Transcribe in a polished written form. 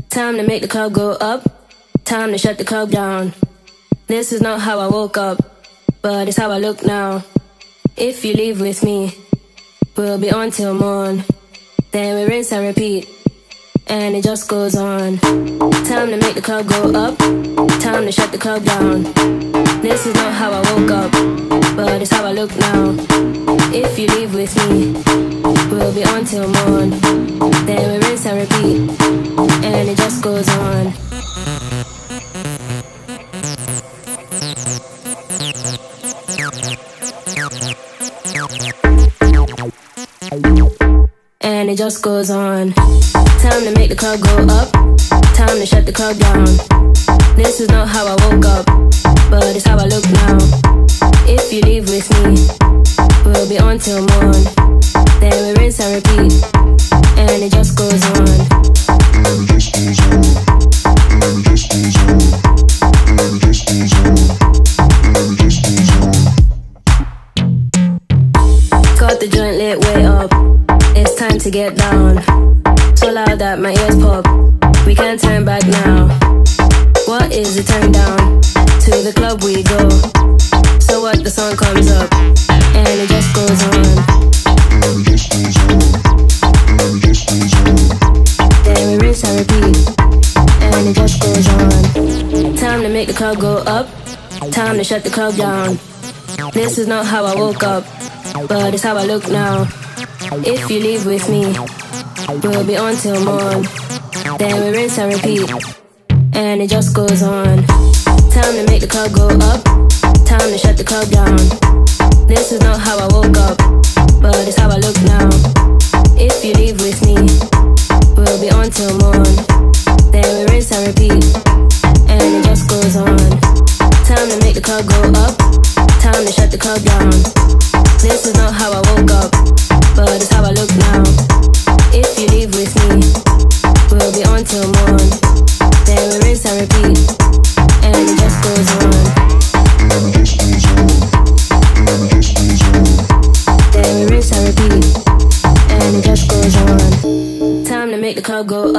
Time to make the club go up. Time to shut the club down. This is not how I woke up, but it's how I look now. If you leave with me, we'll be on till morn. Then we rinse and repeat, and it just goes on. Time to make the club go up. Time to shut the club down. This is not how I woke up, but it's how I look now. If you leave with me, we'll be on till morn. Then we rinse and repeat, and it just goes on. And it just goes on. Time to make the club go up. Time to shut the club down. This is not how I woke up, but it's how I look now. If you leave with me, we'll be on till morn. Then we rinse and repeat, and it just goes on. And it just goes on. And it just goes on. And it just goes on. And it just goes on. Got the joint lit way up. It's time to get down. So loud that my ears pop. We can't turn back now. What is the turn down? To the club we go. So what, the song comes up, and it just goes on. And it just goes on. And it just goes on. Then we rinse and repeat, and it just goes on. Time to make the club go up. Time to shut the club down. This is not how I woke up, but it's how I look now. If you leave with me, we'll be on till morn. Then we rinse and repeat, and it just goes on. Time to make the club go up. Time to shut the club down. This is not how I woke up, but it's how I look now. If you leave with me, we'll be on till morn. Then we rinse and repeat, and it just goes on. Time to make the club go up. Time to shut the club down. This is not how I woke up, but it's how I look now. If you leave with me, we'll be on till morn. Then we rinse and repeat, and it just goes on. And it just goes on. And it just goes on. Then we rinse and repeat, and it just goes on. Time to make the club go